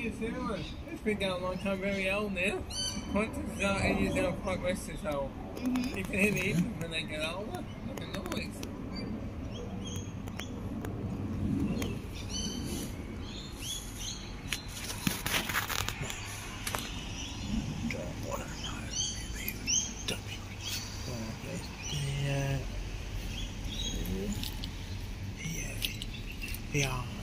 you Sarah? It's been going a long time, very old now. Qantas are quite restless old. You can hear the engine when they get older, like a noise. Yeah.